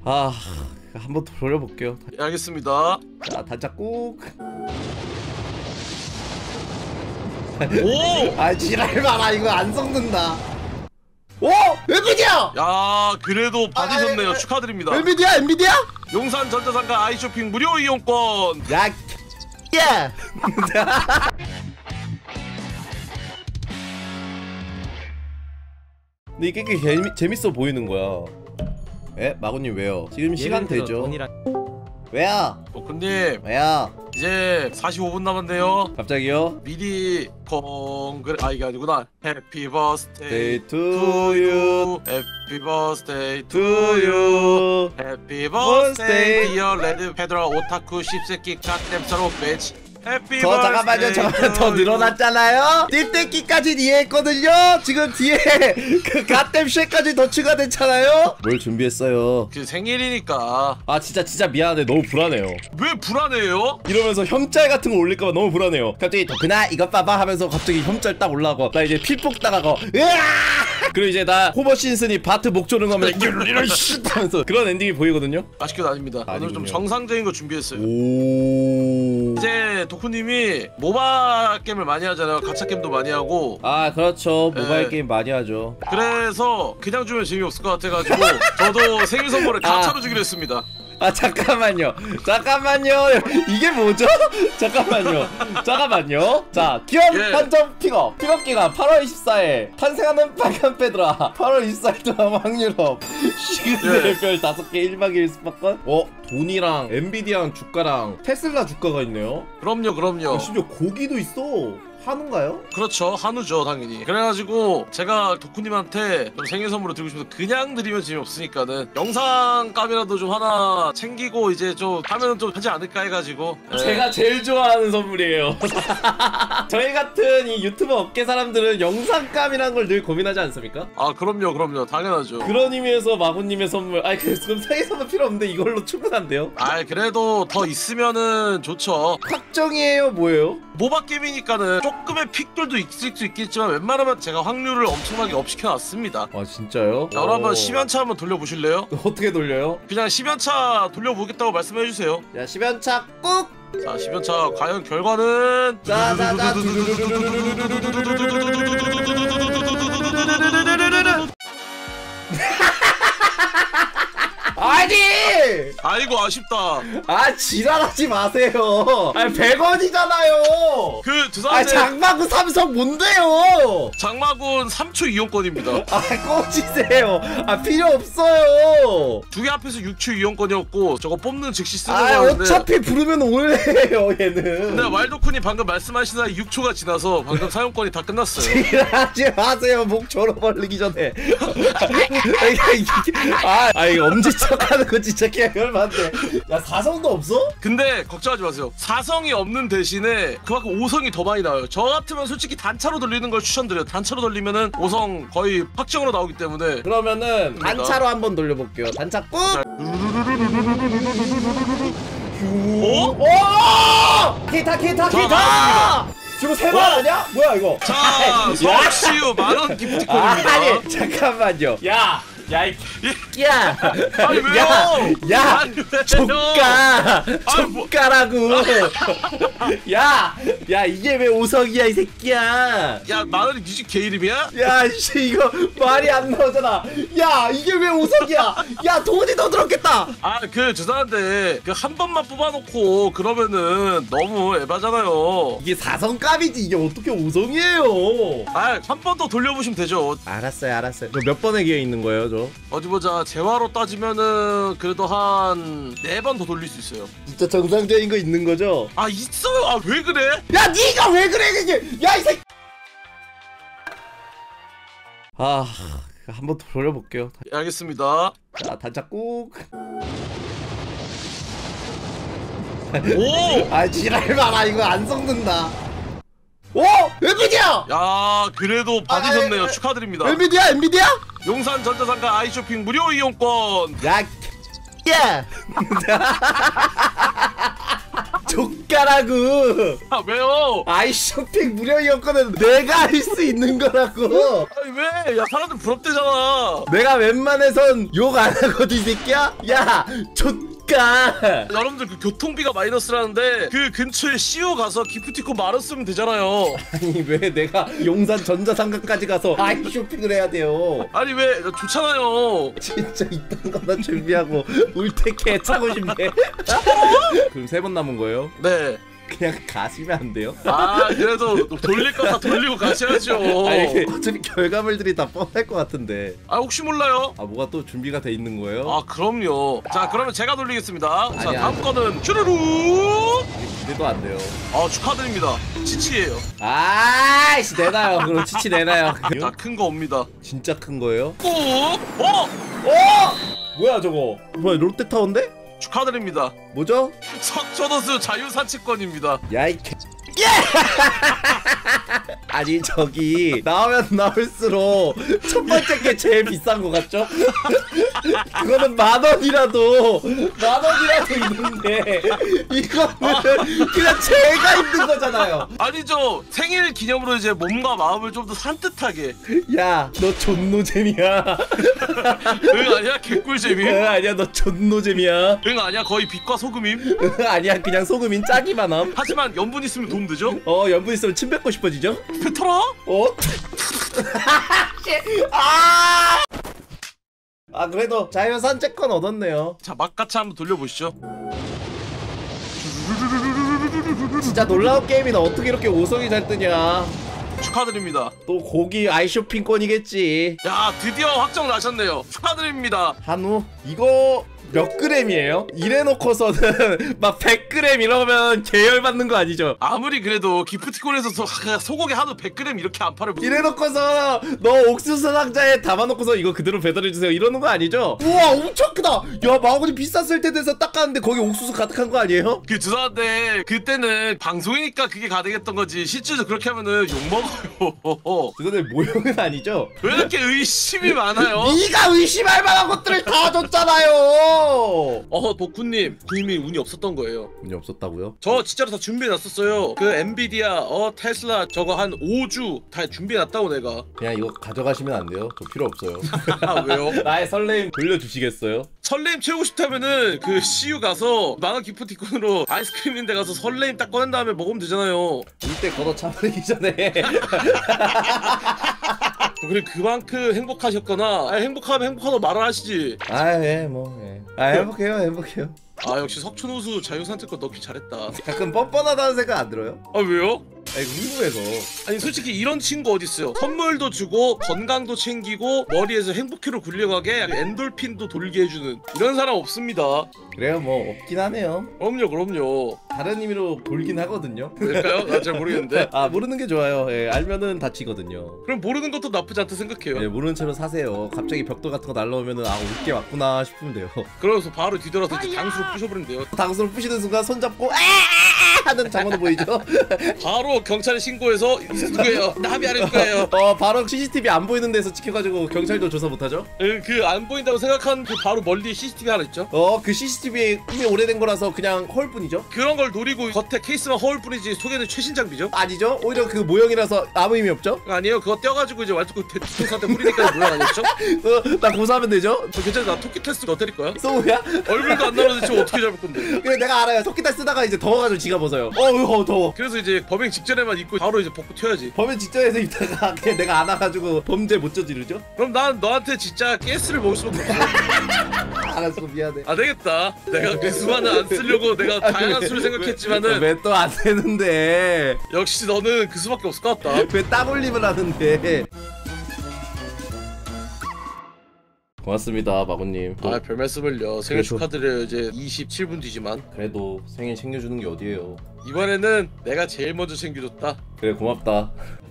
아, 한번 돌려볼게요. 예, 알겠습니다. 자, 단차 꾹. 오! 아, 지랄 마라. 이거 안 썩는다. 오! 엔비디아! 야, 그래도 받으셨네요. 축하드립니다. 엔비디아? 용산 전자상가 아이쇼핑 무료 이용권. 야, 야! 근데 이게 꽤 재밌어 보이는 거야. 에? 마구님 왜요? 지금 시간 되죠? 왜야? 도쿠님 왜야? 이제 45분 남았네요. 갑자기요? 미리 이게 아니구나. 해피 버스데이 Day to you. 해피 버스데이 To you. 해피 버스데이 디어 레드 페드라 오타쿠 십세끼 갓댐서로 매치. 해피 저 잠깐만요. 저더 늘어났잖아요. 띠떼끼까지 이해했거든요. 지금 뒤에 그 갓댐 쉐까지 더 추가됐잖아요. 뭘 준비했어요? 그 생일이니까. 아 진짜 미안한데 너무 불안해요. 왜 불안해요? 이러면서 혐짤 같은 거 올릴까봐 너무 불안해요. 갑자기 덕분아 이것 봐봐 하면서 갑자기 혐짤 딱 올라가고 나 이제 필폭 당하고 으아! 그리고 이제 나 호버 신슨이 바트 목 조는 거면 이런 쉿 하면서 그런 엔딩이 보이거든요. 아쉽게도 아닙니다. 오늘 좀 정상적인 거 준비했어요. 오. 이제 도쿠님이 모바 게임을 많이 하잖아요. 가챠 게임도 많이 하고. 아 그렇죠. 모바일 네. 게임 많이 하죠. 그래서 그냥 주면 재미없을 것 같아가지고 저도 생일 선물을 가차로 주기로 했습니다. 아 잠깐만요. 이게 뭐죠? 잠깐만요. 자 기업 판정 픽업 기간 8월 24일 탄생하는 빨간 패드라 8월 24일 동안 확률업 시그널 별 5개 1박 2일 스팟건. 돈이랑 엔비디아랑 주가랑 테슬라 주가가 있네요. 그럼요. 심지어 고기도 있어. 한우인가요? 그렇죠, 한우죠 당연히. 그래가지고 제가 도쿠님한테 좀 생일 선물로 드리고 싶어서 그냥 드리면 재미없으니까는 영상감이라도 좀 하나 챙기고 이제 좀 하면은 좀 하지 않을까 해가지고. 제가 제일 좋아하는 선물이에요. 저희 같은 이 유튜버 업계 사람들은 영상감이라는 걸 늘 고민하지 않습니까? 아 그럼요 당연하죠. 그런 의미에서 마구님의 선물. 아니 그럼 생일 선물 필요 없는데 이걸로 충분한데요? 아 그래도 더 있으면은 좋죠. 확정이에요 뭐예요? 모바 게임이니까는 조금의 픽들도 있을 수 있겠지만 웬만하면 제가 확률을 엄청나게 업시켜놨습니다. 아 진짜요? 자 그럼 한번 10연차 한번 돌려보실래요? 어떻게 돌려요? 그냥 10연차 돌려보겠다고 말씀해주세요. 자 10연차 꾹! 자 10연차 과연 결과는 자자자 아니! 아이고 아쉽다. 아 지랄하지 마세요. 아니 100원이잖아요. 그 아 두산대 장마구 삼성 뭔데요? 장마군 3초 이용권입니다. 아 꺼지세요. 아 필요 없어요. 두 개 합해서 6초 이용권이었고 저거 뽑는 즉시 쓰는 아 거였는데 어차피 부르면 올래요 얘는. 근데 왈도쿤이 방금 말씀하신 사이 6초가 지나서 방금 사용권이 다 끝났어요. 지랄하지 마세요. 목 졸아버리기 전에. 아 이거 엄지척하는 거 진짜 개열받네. 야 4성도 없어? 근데 걱정하지 마세요. 4성이 없는 대신에 그만큼 5성이 더 많이 나와요. 저 같으면 솔직히 단차로 돌리는 걸 추천드려요. 단차로 돌리면은 5성 거의 확정으로 나오기 때문에. 그러면은 단차로 한번 돌려볼게요. 단차 꾹! 오? 오! 기타! 지금 3만 아니야? 뭐야 이거? 자, 서울시유 만원 기프티콘입니다. 아니 잠깐만요. 야 아니 왜요? 야 아니, 왜요? 조까라고. 야 이게 왜 5성이야 이 새끼야. 야 만원이 네 집 개 이름이야? 야 씨 이거 말이 안 나오잖아. 야 이게 왜 5성이야. 야 돈이 더 들었겠다. 아 그 죄송한데 그 한 번만 뽑아놓고 그러면은 너무 에바잖아요. 이게 4성값이지 이게 어떻게 5성이에요. 아 한 번 더 돌려보시면 되죠. 알았어요. 몇 번의 기회 있는 거예요 저? 어디 보자. 재화로 따지면은 그래도 한 4번 더 돌릴 수 있어요. 진짜 정상적인 거 있는 거죠? 아 있어요. 아 왜 그래? 야 니가 왜 그래 이게. 야 이 새끼. 아 한번 돌려볼게요. 예, 알겠습니다. 자 단차 꾹. 오! 아 지랄 마라. 이거 안 썩는다. 오! 엔비디아! 야 그래도 받으셨네요. 아, 축하드립니다. 엔비디아? 용산 전자상가 아이쇼핑 무료 이용권. 야 족가라고. 아 왜요? 아이쇼핑 무료이었거든. 내가 할 수 있는 거라고. 아니 왜? 야 사람들 부럽대잖아. 내가 웬만해선 욕 안 하거든 이 새끼야. 야 족가. 여러분들 그 교통비가 마이너스라는데 그 근처에 CU 가서 기프티콘 만원 쓰면 되잖아요. 아니 왜 내가 용산 전자상가까지 가서 아이쇼핑을 해야 돼요. 아니 왜 좋잖아요. 진짜 이딴 거나 준비하고 울테케 차고 싶네. 그럼 3번 남은 거예요? 네. 그냥 가시면 안 돼요? 아 그래도 돌릴 거 다 돌리고 가셔야죠. 아니 이게 어차피 결과물들이 다 뻔할 것 같은데. 아 혹시 몰라요? 아 뭐가 또 준비가 돼 있는 거예요? 아 그럼요. 자 그러면 제가 돌리겠습니다. 자 아니야. 다음 거는 쭈루루. 기대도 안 돼요. 아 축하드립니다. 치치예요. 아이씨 내놔요. 그럼 치치 내놔요. 자 큰 거 옵니다. 진짜 큰 거예요? 꾹. 어? 어? 뭐야 저거? 뭐야 롯데타워인데? 축하드립니다. 뭐죠? 석촌호수 자유산책권입니다. 야이 개... 아니 저기 나오면 나올수록 첫 번째 게 제일 비싼 거 같죠? 그거는 10,000원이라도 있는데 이거는 그냥 제가 힘든 거잖아요. 아니죠. 생일 기념으로 이제 몸과 마음을 좀 더 산뜻하게. 야 너 존노잼이야. 응 아니야 개꿀잼임. 아니야 너 존노잼이야. 응 아니야 거의 빛과 소금임. 아니야 그냥 소금인 짜기만 함. 하지만 염분 있으면 도움 되죠? 연분 있으면 침 뱉고 싶어지죠? 뱉어라. 아 그래도 자유 산책권 얻었네요. 자 막가차 한번 돌려보시죠. 진짜 놀라운 게임이다. 어떻게 이렇게 5성이 잘 뜨냐. 축하드립니다. 또 고기 아이쇼핑권이겠지. 야 드디어 확정 나셨네요. 축하드립니다. 한우 이거 몇 그램이에요? 이래놓고서는 막 100g 이러면 계열받는 거 아니죠? 아무리 그래도 기프티콘에서 소고기 한우 100g 이렇게 안 팔을. 이래놓고서 너 옥수수 상자에 담아놓고서 이거 그대로 배달해주세요 이러는 거 아니죠? 우와 엄청 크다. 야 마구니 비쌌을 때 돼서 닦았는데 거기 옥수수 가득한 거 아니에요? 그 죄송한데 그때는 방송이니까 그게 가능했던 거지. 실제로 그렇게 하면은 욕먹어요. 그거는 모형은 아니죠? 왜 이렇게 의심이 많아요? 네가 의심할 만한 것들을 다 줬잖아요. 도쿠님 구님이 운이 없었던 거예요. 운이 없었다고요? 저 진짜로 다 준비해놨었어요. 그 엔비디아 테슬라 저거 한 5주 다 준비해놨다고 내가. 그냥 이거 가져가시면 안 돼요? 저 필요 없어요. 아 왜요? 나의 설레임 돌려주시겠어요? 설레임 채우고 싶다면은 그 CU 가서 만원 기프티콘으로 아이스크림 인데 가서 설레임 딱 꺼낸 다음에 먹으면 되잖아요. 이때 걷어 차버리기 전에. 그래 그만큼 행복하셨거나. 행복하면 행복하다고 말을 하시지. 행복해요. 아 역시 석촌호수 자유산책권 넣기 잘했다. 가끔 뻔뻔하다는 생각 안 들어요? 아 왜요? 아니 궁금해서. 아니 솔직히 이런 친구 어딨어요. 선물도 주고 건강도 챙기고 머리에서 행복회로 굴려가게 엔돌핀도 돌게 해주는 이런 사람 없습니다. 그래요 뭐 없긴 하네요. 그럼요. 다른 의미로 돌긴 하거든요. 왜일까요? 나 잘 모르겠는데. 아 모르는 게 좋아요. 예, 알면은 다치거든요. 그럼 모르는 것도 나쁘지 않다 생각해요. 예, 모르는 채로 사세요. 갑자기 벽돌 같은 거 날라오면은 아 올게 왔구나 싶으면 돼요. 그러면서 바로 뒤돌아서 이제 당수로 부셔버리면 돼요. 당수를 부시는 순간 손잡고 하는 장면도 보이죠? 바로 경찰에 신고해서 누구예요? 나 합의 안 해줄 거예요. 바로 CCTV 안 보이는 데서 찍혀가지고 경찰도 조사 못하죠? 그 안 보인다고 생각한 그 바로 멀리 CCTV 하나 있죠? 그 CCTV에 이미 오래된 거라서 그냥 허울 뿐이죠? 그런 걸 노리고 겉에 케이스만 허울 뿐이지 속에는 최신 장비죠? 아니죠? 오히려 그 모형이라서 아무 의미 없죠? 아니에요. 그거 떼어가지고 이제 왈투 대통사한테 후리니까 모양 아니었죠? 나 고소하면 되죠? 괜찮아. 나 토끼 테스트 너 때릴 거야? 소우야? 얼굴도 안 나오는데 지금 어떻게 잡을 건데? 그래 내가 알아요. 토끼딸 쓰다가 이제 더워가지고 지가 벗어요. 더워. 그래서 이제 범행 직전에만 입고 바로 이제 벗고 튀어야지. 범인 직전에서 있다가 그냥 내가 안와가지고 범죄 못 저지르죠? 그럼 난 너한테 진짜 가스를 먹을 수밖에 없어. 알았어 미안해. 안 되겠다. 내가 그 수만은 안 쓰려고 내가 다양한 수를 생각했지만은 왜 또 안 되는데? 역시 너는 그 수밖에 없을 것 같다. 왜 땀 흘림을 하는데? 고맙습니다 마구님. 아 별말씀을요. 생일 그래도- 축하드려요. 이제 27분 뒤지만 그래도 생일 챙겨주는 게 어디예요? 이번에는 내가 제일 먼저 챙겨줬다. 그래 고맙다.